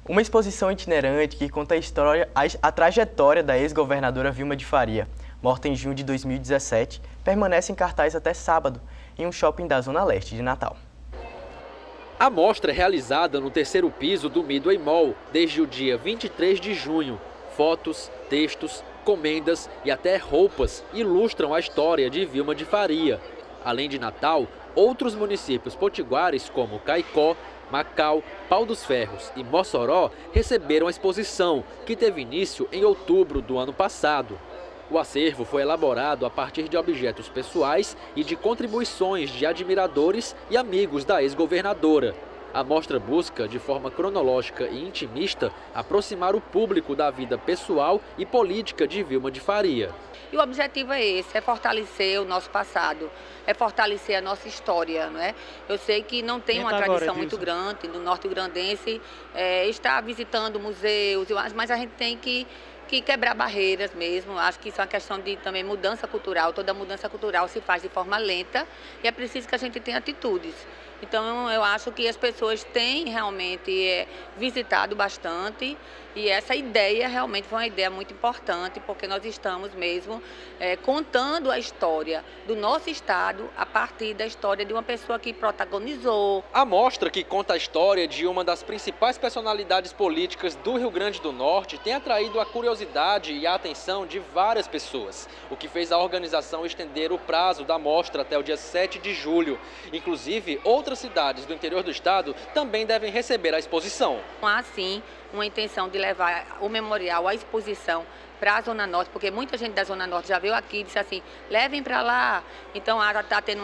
Uma exposição itinerante que conta a trajetória da ex-governadora Vilma de Faria, morta em junho de 2017, permanece em cartaz até sábado, em um shopping da Zona Leste de Natal. A mostra é realizada no terceiro piso do Midway Mall desde o dia 23 de junho. Fotos, textos, comendas e até roupas ilustram a história de Vilma de Faria. Além de Natal, outros municípios potiguares como Caicó, Macau, Pau dos Ferros e Mossoró receberam a exposição, que teve início em outubro do ano passado. O acervo foi elaborado a partir de objetos pessoais e de contribuições de admiradores e amigos da ex-governadora. A mostra busca, de forma cronológica e intimista, aproximar o público da vida pessoal e política de Vilma de Faria. E o objetivo é esse, é fortalecer o nosso passado, é fortalecer a nossa história, não é? Eu sei que não tem uma tradição muito grande do norte-grandense estar visitando museus, mas a gente tem que quebrar barreiras mesmo. Acho que isso é uma questão de também mudança cultural. Toda mudança cultural se faz de forma lenta e é preciso que a gente tenha atitudes. Então, eu acho que as pessoas têm realmente visitado bastante e essa ideia realmente foi uma ideia muito importante, porque nós estamos mesmo contando a história do nosso estado a partir da história de uma pessoa que protagonizou. A mostra, que conta a história de uma das principais personalidades políticas do Rio Grande do Norte, tem atraído a curiosidade e a atenção de várias pessoas, o que fez a organização estender o prazo da mostra até o dia 7 de julho. Inclusive, outras cidades do interior do estado também devem receber a exposição. Há sim uma intenção de levar o memorial, a exposição para a Zona Norte, porque muita gente da Zona Norte já veio aqui e disse assim, levem para lá. Então está tendo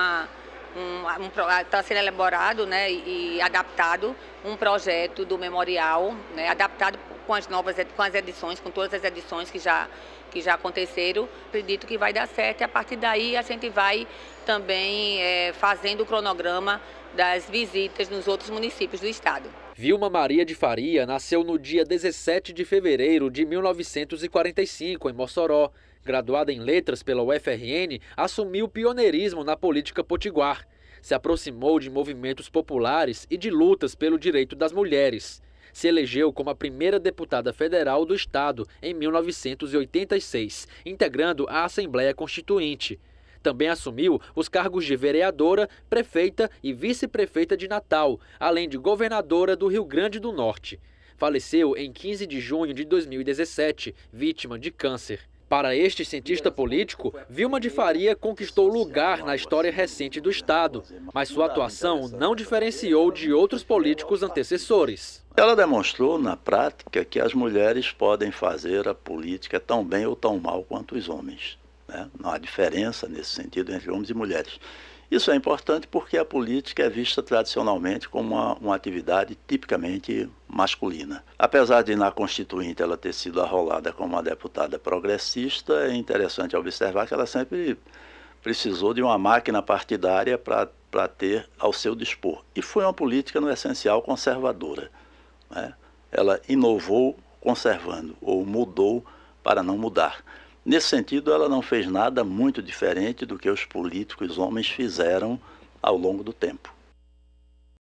está sendo elaborado, né, e adaptado um projeto do memorial, né, adaptado com as edições, com todas as edições que já aconteceram. Acredito que vai dar certo e a partir daí a gente vai também fazendo o cronograma das visitas nos outros municípios do estado. Vilma Maria de Faria nasceu no dia 17 de fevereiro de 1945, em Mossoró. Graduada em letras pela UFRN, assumiu pioneirismo na política potiguar. Se aproximou de movimentos populares e de lutas pelo direito das mulheres. Se elegeu como a primeira deputada federal do estado em 1986, integrando a Assembleia Constituinte. Também assumiu os cargos de vereadora, prefeita e vice-prefeita de Natal, além de governadora do Rio Grande do Norte. Faleceu em 15 de junho de 2017, vítima de câncer. Para este cientista político, Vilma de Faria conquistou lugar na história recente do estado, mas sua atuação não diferenciou de outros políticos antecessores. Ela demonstrou na prática que as mulheres podem fazer a política tão bem ou tão mal quanto os homens. Não há diferença nesse sentido entre homens e mulheres. Isso é importante porque a política é vista tradicionalmente como uma atividade tipicamente masculina. Apesar de na Constituinte ela ter sido arrolada como uma deputada progressista, é interessante observar que ela sempre precisou de uma máquina partidária para ter ao seu dispor. E foi uma política, no essencial, conservadora. Ela inovou conservando, ou mudou para não mudar. Nesse sentido, ela não fez nada muito diferente do que os políticos homens fizeram ao longo do tempo.